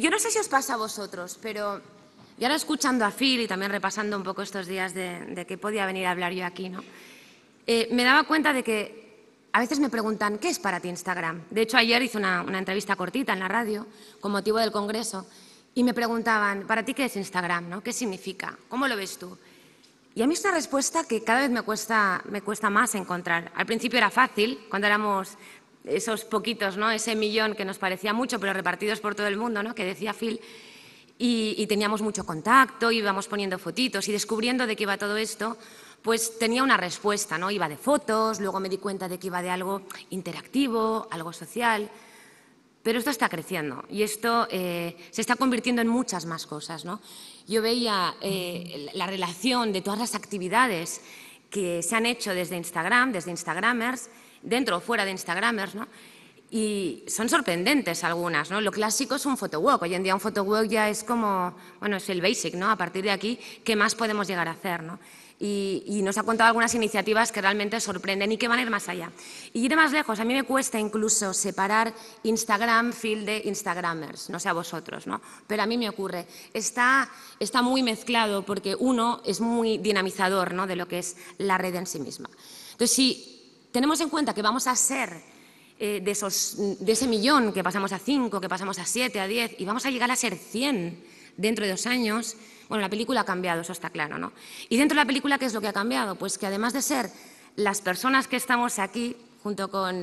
yo no sé si os pasa a vosotros, pero y ahora escuchando a Phil y también repasando un poco estos días de que podía venir a hablar yo aquí, ¿no? Me daba cuenta de que a veces me preguntan, ¿qué es para ti Instagram? De hecho, ayer hice una entrevista cortita en la radio con motivo del Congreso y me preguntaban, ¿para ti qué es Instagram? ¿No? ¿Qué significa? ¿Cómo lo ves tú? Y a mí es una respuesta que cada vez me cuesta más encontrar. Al principio era fácil, cuando éramos esos poquitos, ¿no? Ese millón que nos parecía mucho, pero repartidos por todo el mundo, ¿no? Que decía Phil. Y teníamos mucho contacto, íbamos poniendo fotitos y descubriendo de qué iba todo esto, pues tenía una respuesta, ¿no? Iba de fotos, luego me di cuenta de que iba de algo interactivo, algo social, pero esto está creciendo y esto se está convirtiendo en muchas más cosas, ¿no? Yo veía la relación de todas las actividades que se han hecho desde Instagram, desde Instagramers, dentro o fuera de Instagramers, ¿no? Y son sorprendentes algunas, ¿no? Lo clásico es un photowalk. Hoy en día un photowalk ya es como, bueno, es el basic, ¿no? A partir de aquí, ¿qué más podemos llegar a hacer, ¿no? Y nos ha contado algunas iniciativas que realmente sorprenden y que van a ir más allá. Y ir más lejos, a mí me cuesta incluso separar Instagram, Phil, de Instagramers, no sé a vosotros, ¿no? Pero a mí me ocurre. Está muy mezclado porque uno es muy dinamizador, ¿no? De lo que es la red en sí misma. Entonces, si tenemos en cuenta que vamos a ser de ese millón, que pasamos a 5, que pasamos a 7, a 10, y vamos a llegar a ser 100 dentro de 2 años. Bueno, la película ha cambiado, eso está claro, ¿no? Y dentro de la película, ¿qué es lo que ha cambiado? Pues que además de ser las personas que estamos aquí, junto con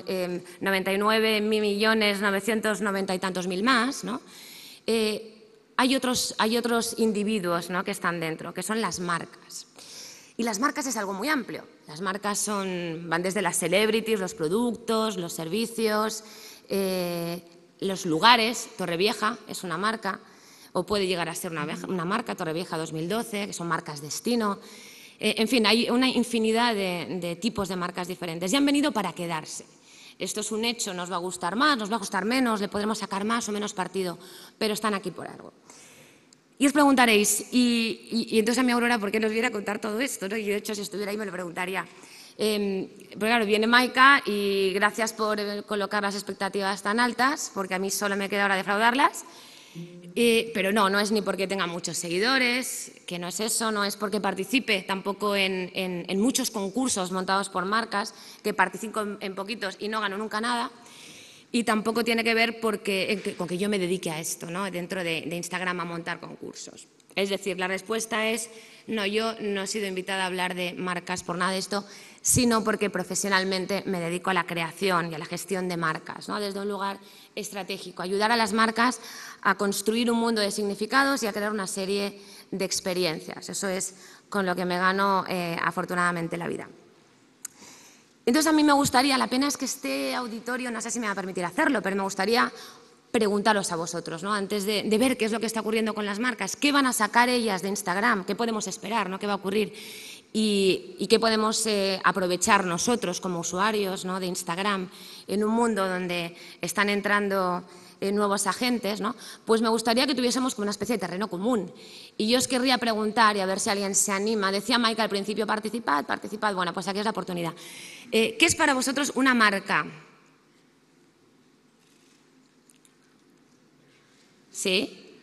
99.990 y tantos mil más, ¿no? Hay otros individuos, ¿no? Que están dentro, que son las marcas. Y las marcas es algo muy amplio. Las marcas van desde las celebrities, los productos, los servicios, los lugares. Torrevieja es una marca, o puede llegar a ser una marca, Torrevieja 2012, que son marcas destino. En fin, hay una infinidad de tipos de marcas diferentes y han venido para quedarse. Esto es un hecho, nos va a gustar más, nos va a gustar menos, le podremos sacar más o menos partido, pero están aquí por algo. Y os preguntaréis, y entonces a mi Aurora, ¿por qué nos viene a contar todo esto? ¿No? Y de hecho, si estuviera ahí me lo preguntaría. Pero claro, viene Maika y gracias por colocar las expectativas tan altas, porque a mí solo me queda ahora defraudarlas. Pero no es ni porque tenga muchos seguidores, que no es eso, no es porque participe tampoco en muchos concursos montados por marcas, que participo en poquitos y no gano nunca nada. Y tampoco tiene que ver con que yo me dedique a esto, ¿no? Dentro de Instagram a montar concursos. Es decir, la respuesta es, no, yo no he sido invitada a hablar de marcas por nada de esto, sino porque profesionalmente me dedico a la creación y a la gestión de marcas, ¿no? Desde un lugar estratégico, ayudar a las marcas a construir un mundo de significados y a crear una serie de experiencias. Eso es con lo que me gano afortunadamente la vida. Entonces, a mí me gustaría, la pena es que este auditorio, no sé si me va a permitir hacerlo, pero me gustaría preguntaros a vosotros, ¿no? Antes de ver qué es lo que está ocurriendo con las marcas, qué van a sacar ellas de Instagram, qué podemos esperar, ¿no? ¿Qué va a ocurrir? Y qué podemos aprovechar nosotros como usuarios, ¿no? De Instagram en un mundo donde están entrando nuevos agentes, ¿no? Pues me gustaría que tuviésemos como una especie de terreno común. Y yo os querría preguntar, y a ver si alguien se anima, decía Maika al principio, participad, bueno, pues aquí es la oportunidad. ¿Qué es para vosotros una marca? ¿Sí?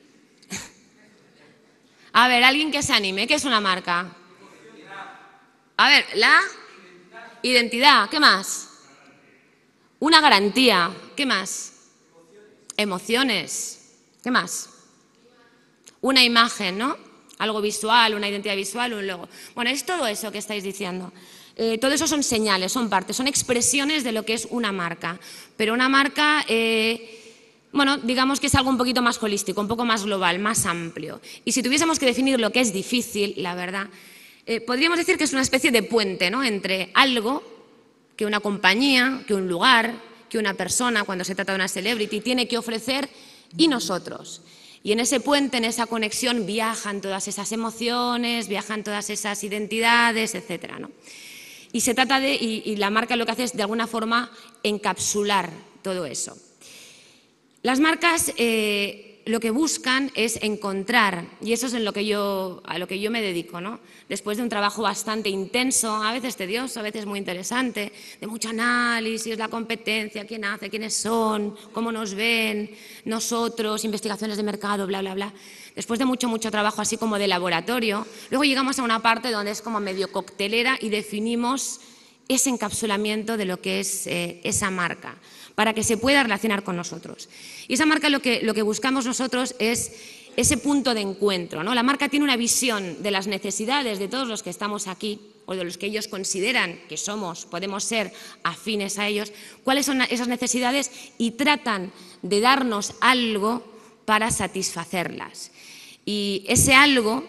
A ver, alguien que se anime, ¿qué es una marca? A ver, la identidad, ¿qué más? Una garantía, ¿qué más? Emociones, ¿qué más? Una imagen, ¿no? Algo visual, una identidad visual, un logo. Bueno, es todo eso que estáis diciendo. Todo eso son señales, son partes, son expresiones de lo que es una marca. Pero una marca, bueno, digamos que es algo un poquito más holístico, un poco más global, más amplio. Y si tuviésemos que definir lo que es difícil, la verdad, podríamos decir que es una especie de puente, ¿no? Entre algo que una compañía, que un lugar, que una persona, cuando se trata de una celebrity, tiene que ofrecer y nosotros. Y en ese puente, en esa conexión, viajan todas esas emociones, viajan todas esas identidades, etcétera, ¿no? Y se trata y la marca lo que hace es, de alguna forma, encapsular todo eso. Las marcas lo que buscan es encontrar, y eso es a lo que yo me dedico, ¿no? Después de un trabajo bastante intenso, a veces tedioso, a veces muy interesante, de mucho análisis, la competencia, quién hace, quiénes son, cómo nos ven, nosotros, investigaciones de mercado, bla, bla, bla. Después de mucho trabajo así como de laboratorio, luego llegamos a una parte donde es como medio coctelera y definimos ese encapsulamiento de lo que es esa marca, para que se pueda relacionar con nosotros. Y esa marca lo que buscamos nosotros es ese punto de encuentro, ¿no? La marca tiene una visión de las necesidades de todos los que estamos aquí, o de los que ellos consideran que podemos ser afines a ellos, cuáles son esas necesidades y tratan de darnos algo para satisfacerlas. Y ese algo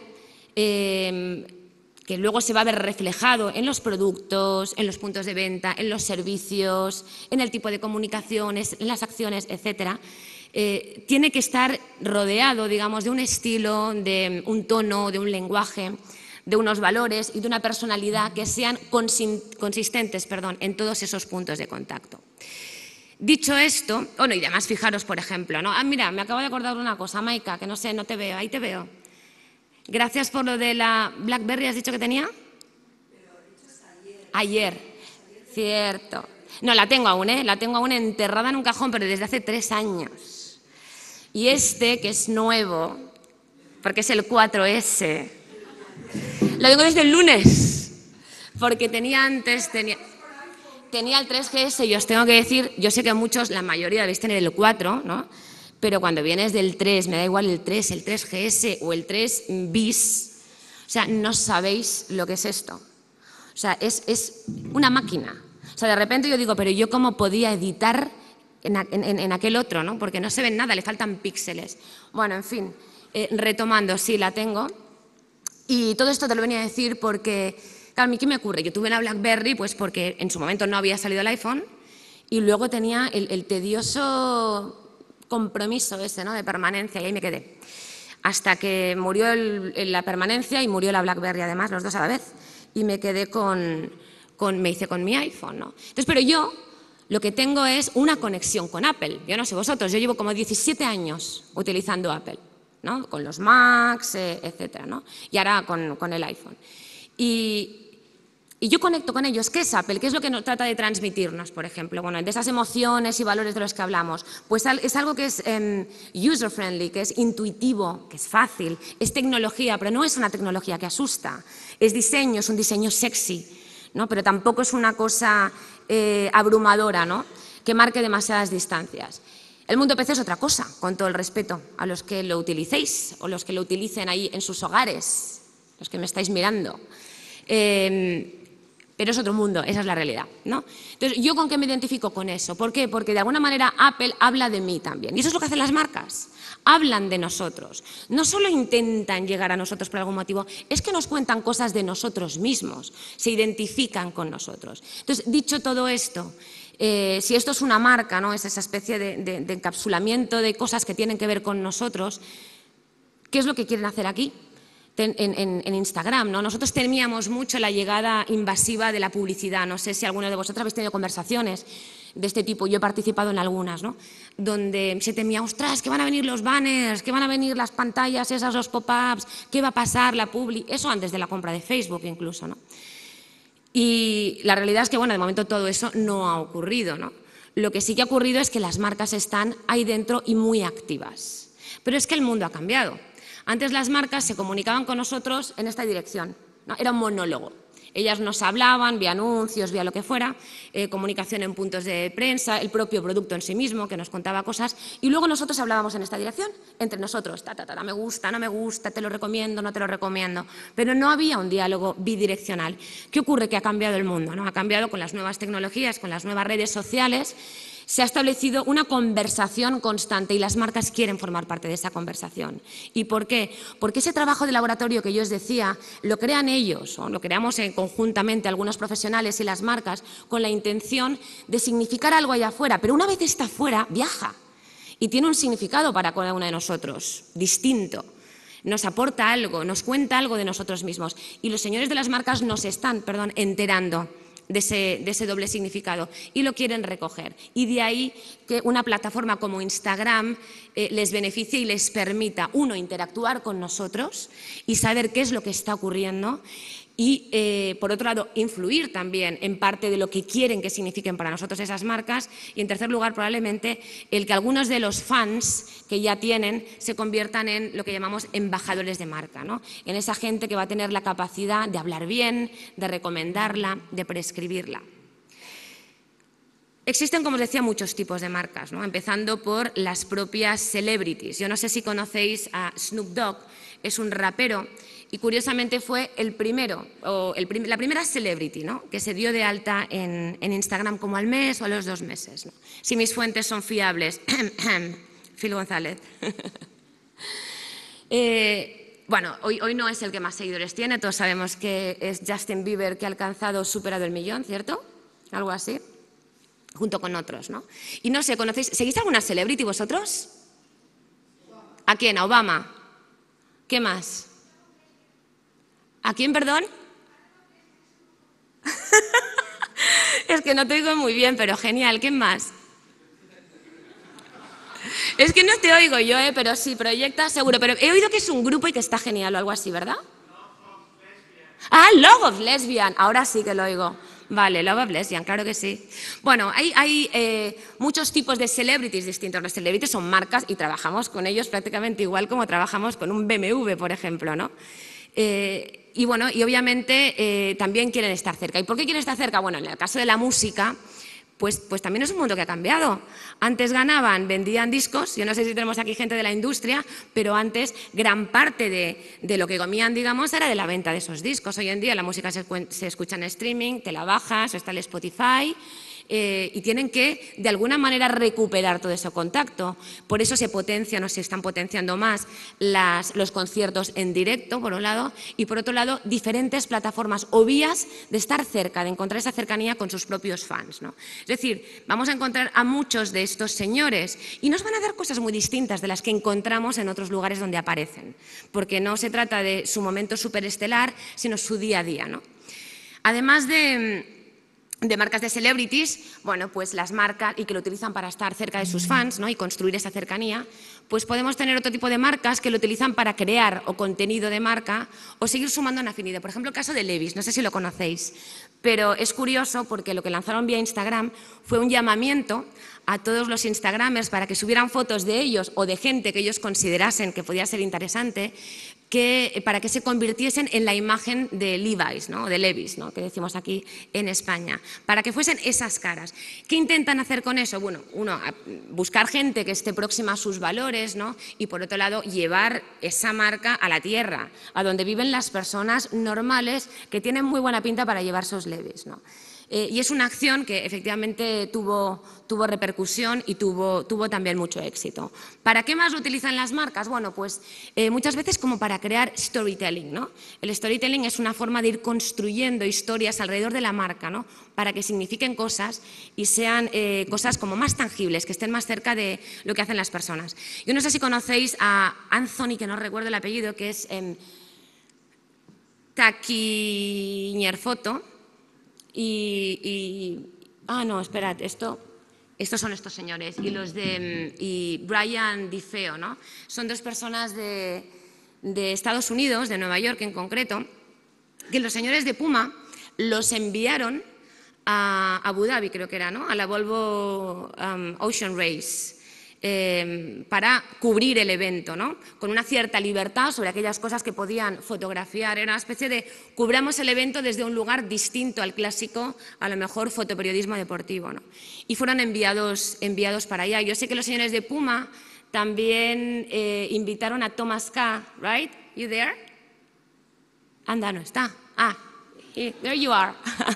que luego se va a ver reflejado en los productos, en los puntos de venta, en los servicios, en el tipo de comunicaciones, en las acciones, etcétera, tiene que estar rodeado, digamos, de un estilo, de un tono, de un lenguaje, de unos valores y de una personalidad que sean consistentes en todos esos puntos de contacto. Dicho esto, bueno, y además fijaros, por ejemplo, ¿no? Mira, me acabo de acordar de una cosa, Maika, que no sé, no te veo, ahí te veo. Gracias por lo de la BlackBerry, ¿has dicho que tenía? Ayer, cierto. No, la tengo aún, la tengo aún enterrada en un cajón, pero desde hace 3 años. Y este, que es nuevo, porque es el 4S, lo tengo desde el lunes, porque tenía el 3GS y os tengo que decir, yo sé que muchos, la mayoría debéis tener el 4, ¿no? Pero cuando vienes del 3, me da igual el 3, el 3GS o el 3 bis, o sea, no sabéis lo que es esto. O sea, es una máquina. O sea, de repente yo digo, pero ¿yo cómo podía editar en aquel otro, ¿no? Porque no se ven nada, le faltan píxeles. Bueno, en fin, retomando, sí, la tengo. Y todo esto te lo venía a decir porque, claro, a mí ¿qué me ocurre? Yo tuve la BlackBerry pues porque en su momento no había salido el iPhone y luego tenía el tedioso compromiso ese, ¿no? De permanencia, y ahí me quedé. Hasta que murió la permanencia y murió la BlackBerry además, los dos a la vez, y me quedé me hice con mi iPhone, ¿no? Entonces, pero yo lo que tengo es una conexión con Apple. Yo no sé vosotros, yo llevo como 17 años utilizando Apple, ¿no? Con los Macs, etcétera, ¿no? Y ahora con el iPhone. Y yo conecto con ellos. ¿Qué es Apple? ¿Qué es lo que nos trata de transmitirnos, por ejemplo? Bueno, de esas emociones y valores de los que hablamos. Pues es algo que es user-friendly, que es intuitivo, que es fácil, es tecnología, pero no es una tecnología que asusta. Es diseño, es un diseño sexy, ¿no? Pero tampoco es una cosa abrumadora, ¿no? Que marque demasiadas distancias. El mundo PC es otra cosa, con todo el respeto a los que lo utilicéis o los que lo utilicen ahí en sus hogares, los que me estáis mirando. Pero es otro mundo, esa es la realidad, ¿no? Entonces, ¿yo con qué me identifico con eso? ¿Por qué? Porque de alguna manera Apple habla de mí también. Y eso es lo que hacen las marcas. Hablan de nosotros. No solo intentan llegar a nosotros por algún motivo, es que nos cuentan cosas de nosotros mismos, se identifican con nosotros. Entonces, dicho todo esto, si esto es una marca, ¿no? Es esa especie de encapsulamiento de cosas que tienen que ver con nosotros, ¿qué es lo que quieren hacer aquí? En Instagram, ¿no? Nosotros temíamos mucho la llegada invasiva de la publicidad. No sé si alguno de vosotros habéis tenido conversaciones de este tipo. Yo he participado en algunas, ¿no? Donde se temía, ostras, que van a venir los banners, que van a venir las pantallas esas, los pop-ups, qué va a pasar, la publi. Eso antes de la compra de Facebook incluso, ¿no? Y la realidad es que, bueno, de momento todo eso no ha ocurrido, ¿no? Lo que sí que ha ocurrido es que las marcas están ahí dentro y muy activas. Pero es que el mundo ha cambiado. Antes las marcas se comunicaban con nosotros en esta dirección, ¿no? Era un monólogo. Ellas nos hablaban vía anuncios, vía lo que fuera, comunicación en puntos de prensa, el propio producto en sí mismo que nos contaba cosas y luego nosotros hablábamos en esta dirección, entre nosotros, me gusta, no me gusta, te lo recomiendo, no te lo recomiendo, pero no había un diálogo bidireccional. ¿Qué ocurre? Que ha cambiado el mundo, ¿no? Ha cambiado con las nuevas tecnologías, con las nuevas redes sociales. Se ha establecido una conversación constante y las marcas quieren formar parte de esa conversación. ¿Y por qué? Porque ese trabajo de laboratorio que yo os decía lo crean ellos, o lo creamos conjuntamente algunos profesionales y las marcas con la intención de significar algo allá afuera, pero una vez está fuera, viaja y tiene un significado para cada uno de nosotros, distinto. Nos aporta algo, nos cuenta algo de nosotros mismos y los señores de las marcas nos están, enterando de ese doble significado y lo quieren recoger. Y de ahí que una plataforma como Instagram les beneficie y les permita, uno, interactuar con nosotros y saber qué es lo que está ocurriendo y, por otro lado, influir también en parte de lo que quieren que signifiquen para nosotros esas marcas y, en tercer lugar, probablemente el que algunos de los fans que ya tienen se conviertan en lo que llamamos embajadores de marca, ¿no? En esa gente que va a tener la capacidad de hablar bien, de recomendarla, de prescribirla. Existen, como os decía, muchos tipos de marcas, ¿no? Empezando por las propias celebrities. Yo no sé si conocéis a Snoop Dogg, es un rapero y curiosamente fue el primero, la primera celebrity, ¿no?, que se dio de alta en Instagram como al mes o a los 2 meses, ¿no? Si mis fuentes son fiables, Phil González. Bueno, hoy no es el que más seguidores tiene, todos sabemos que es Justin Bieber, que ha superado el 1 millón, ¿cierto? Algo así, junto con otros, ¿no? Y no sé, ¿seguís alguna celebrity vosotros? ¿A quién? ¿A Obama? ¿Qué más? ¿A quién, perdón? Es que no te oigo muy bien, pero genial. ¿Quién más? Es que no te oigo yo, pero sí, proyecta seguro. Pero he oído que es un grupo y que está genial o algo así, ¿verdad? Ah, Love of Lesbian. Ahora sí que lo oigo. Vale, Love of Lesbian, claro que sí. Bueno, hay muchos tipos de celebrities distintos. Los celebrities son marcas y trabajamos con ellos prácticamente igual como trabajamos con un BMW, por ejemplo, ¿no? Y bueno, y obviamente también quieren estar cerca. ¿Y por qué quieren estar cerca? Bueno, en el caso de la música, pues también es un mundo que ha cambiado. Antes vendían discos, yo no sé si tenemos aquí gente de la industria, pero antes gran parte de lo que comían, digamos, era de la venta de esos discos. Hoy en día la música se escucha en streaming, te la bajas, o está el Spotify, y tienen que, de alguna manera, recuperar todo ese contacto. Por eso se potencian o se están potenciando más los conciertos en directo, por un lado, y por otro lado, diferentes plataformas o vías de estar cerca, de encontrar esa cercanía con sus propios fans, ¿no? Es decir, vamos a encontrar a muchos de estos señores y nos van a dar cosas muy distintas de las que encontramos en otros lugares donde aparecen, porque no se trata de su momento superestelar, sino su día a día, ¿no? Además de marcas de celebrities, bueno, pues las marcas y que lo utilizan para estar cerca de sus fans, ¿no?, y construir esa cercanía, pues podemos tener otro tipo de marcas que lo utilizan para crear o contenido de marca o seguir sumando en afinidad. Por ejemplo, el caso de Levi's, no sé si lo conocéis, pero es curioso porque lo que lanzaron vía Instagram fue un llamamiento a todos los instagramers para que subieran fotos de ellos o de gente que ellos considerasen que podía ser interesante, para que se convirtiesen en la imagen de Levi's, ¿no?, de Levi's, ¿no?, que decimos aquí en España, para que fuesen esas caras. ¿Qué intentan hacer con eso? Bueno, uno, buscar gente que esté próxima a sus valores, ¿no?, y por otro lado, llevar esa marca a la tierra, a donde viven las personas normales que tienen muy buena pinta para llevar sus Levi's, ¿no? Y es una acción que efectivamente tuvo repercusión y tuvo también mucho éxito. ¿Para qué más lo utilizan las marcas? Bueno, pues muchas veces como para crear storytelling, ¿no? El storytelling es una forma de ir construyendo historias alrededor de la marca, ¿no?, para que signifiquen cosas y sean cosas como más tangibles, que estén más cerca de lo que hacen las personas. Yo no sé si conocéis a Anthony, que no recuerdo el apellido, que es Taquiñerfoto. No, esperad, estos son estos señores y Brian DiFeo, ¿no? Son 2 personas de Estados Unidos, de Nueva York en concreto, que los señores de Puma los enviaron a Abu Dhabi, creo que era, ¿no?, a la Volvo Ocean Race, para cubrir el evento, ¿no?, con una cierta libertad sobre aquellas cosas que podían fotografiar. Era una especie de cubramos el evento desde un lugar distinto al clásico, a lo mejor fotoperiodismo deportivo, ¿no? Y fueron enviados para allá. Yo sé que los señores de Puma también invitaron a Thomas K., right? You there? Anda, no está. There you are.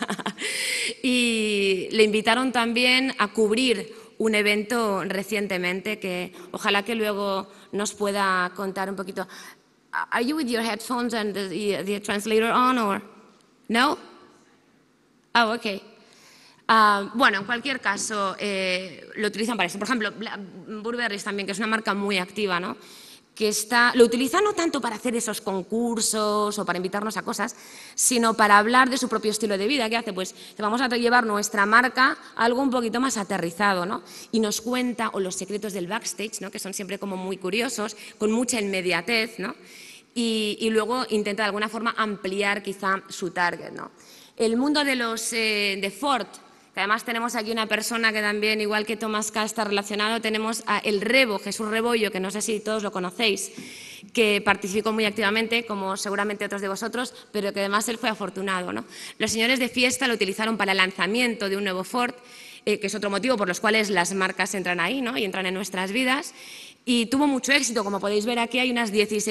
Y le invitaron también a cubrir un evento recientemente que ojalá que luego nos pueda contar un poquito. Are you with your headphones and the translator on or no? Oh, okay. Bueno, en cualquier caso, lo utilizan para eso. Por ejemplo, Burberry también, que es una marca muy activa, ¿no? lo utiliza no tanto para hacer esos concursos o para invitarnos a cosas, sino para hablar de su propio estilo de vida. ¿Qué hace? Pues te vamos a llevar nuestra marca a algo un poquito más aterrizado, ¿no? Y nos cuenta o los secretos del backstage, ¿no? Que son siempre como muy curiosos, con mucha inmediatez, ¿no? Y luego intenta de alguna forma ampliar quizá su target, ¿no? El mundo de Ford, que además tenemos aquí una persona que también, igual que Tomás K, está relacionado, tenemos a el Rebo, Jesús Rebollo, que no sé si todos lo conocéis, que participó muy activamente, como seguramente otros de vosotros, pero que además él fue afortunado, ¿no? Los señores de fiesta lo utilizaron para el lanzamiento de un nuevo Ford, que es otro motivo por los cuales las marcas entran ahí, ¿no? Y entran en nuestras vidas. Y tuvo mucho éxito, como podéis ver aquí hay unas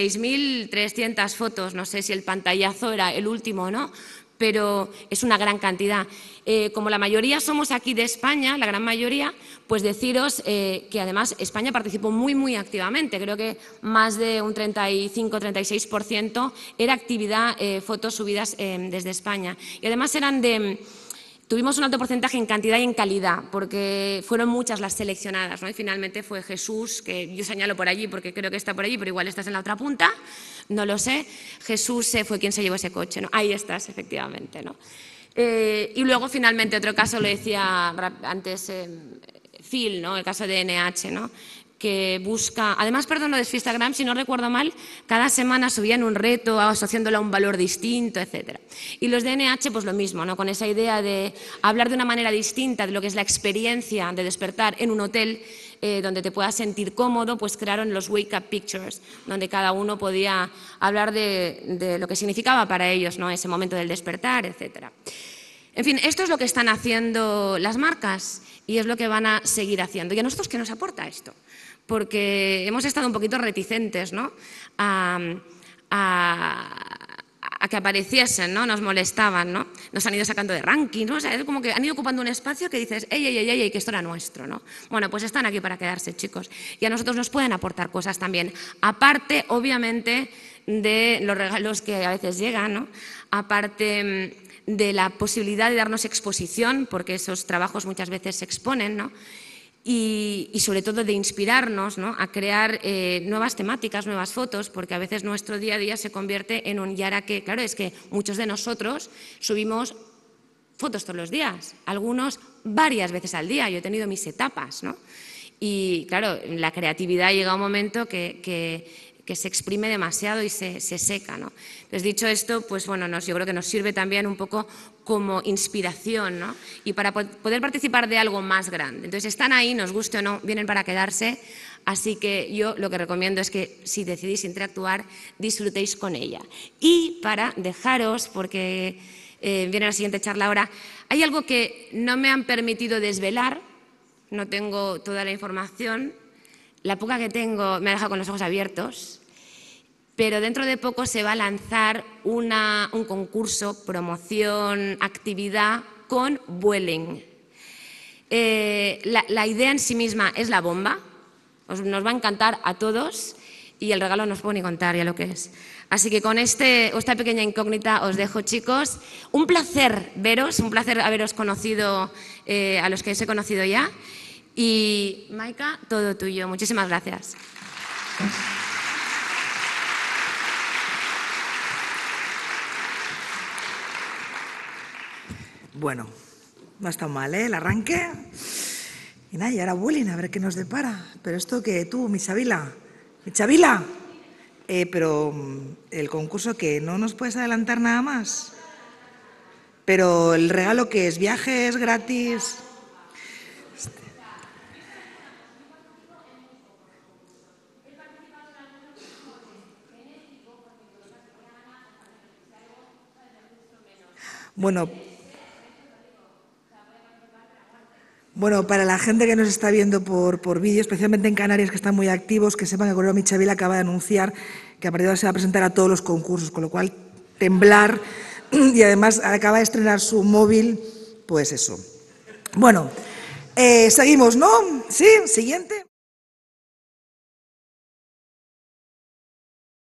16.300 fotos, no sé si el pantallazo era el último o no, pero es una gran cantidad. Como la mayoría somos aquí de España, la gran mayoría, pues deciros que además España participó muy activamente. Creo que más de un 35-36% era actividad, fotos subidas desde España. Y además tuvimos un alto porcentaje en cantidad y en calidad, porque fueron muchas las seleccionadas, ¿no? Y finalmente fue Jesús, que yo señalo por allí porque creo que está por allí, pero igual estás en la otra punta, no lo sé. Jesús fue quien se llevó ese coche, ¿no? Ahí estás, efectivamente, ¿no? Y luego, finalmente, otro caso, lo decía antes Phil, ¿no? El caso de NH, ¿no? Que busca, además, perdón, lo de Instagram, si no recuerdo mal, cada semana subían un reto asociándolo a un valor distinto, etc. Y los de NH, pues lo mismo, ¿no? Con esa idea de hablar de una manera distinta de lo que es la experiencia de despertar en un hotel donde te puedas sentir cómodo, pues crearon los Wake Up Pictures, donde cada uno podía hablar de lo que significaba para ellos, ¿no? Ese momento del despertar, etc. En fin, esto es lo que están haciendo las marcas y es lo que van a seguir haciendo. ¿Y a nosotros qué nos aporta esto? Porque hemos estado un poquito reticentes, ¿no? a que apareciesen, ¿no? Nos molestaban, ¿no? Nos han ido sacando de rankings, ¿no? O sea, es como que han ido ocupando un espacio que dices, ey, que esto era nuestro, ¿no? Bueno, pues están aquí para quedarse, chicos. Y a nosotros nos pueden aportar cosas también. Aparte, obviamente, de los regalos que a veces llegan, ¿no? Aparte de la posibilidad de darnos exposición, porque esos trabajos muchas veces se exponen, ¿no? Y sobre todo de inspirarnos, ¿no? A crear nuevas temáticas, nuevas fotos, porque a veces nuestro día a día se convierte en un y ahora que, claro, es que muchos de nosotros subimos fotos todos los días, algunos varias veces al día. Yo he tenido mis etapas, ¿no? Y claro, la creatividad llega a un momento que se exprime demasiado y se seca, ¿no? Entonces, dicho esto, pues bueno, yo creo que nos sirve también un poco como inspiración, ¿no? Y para poder participar de algo más grande. Entonces, están ahí, nos guste o no, vienen para quedarse, así que yo lo que recomiendo es que si decidís interactuar, disfrutéis con ella. Y para dejaros, porque viene la siguiente charla ahora, hay algo que no me han permitido desvelar, no tengo toda la información, la poca que tengo me ha dejado con los ojos abiertos, pero dentro de poco se va a lanzar un concurso, promoción, actividad con Vueling. La idea en sí misma es la bomba, nos va a encantar a todos y el regalo no os puedo ni contar ya lo que es. Así que con esta pequeña incógnita os dejo, chicos. Un placer veros, un placer haberos conocido, a los que os he conocido ya. Y Maika, todo tuyo. Muchísimas gracias. Bueno, no ha estado mal, ¿eh? El arranque. Y nada, y ahora Vueling, a ver qué nos depara. Pero esto que tú, Michavila. Pero el concurso, ¿qué? ¿No nos puedes adelantar nada más? Pero el regalo, ¿qué es? ¿Viajes gratis? Bueno, para la gente que nos está viendo por vídeo, especialmente en Canarias, que están muy activos, que sepan que Correo Michavila acaba de anunciar que a partir de ahora se va a presentar a todos los concursos, con lo cual temblar, y además acaba de estrenar su móvil, pues eso. Bueno, seguimos, ¿no? Sí, siguiente.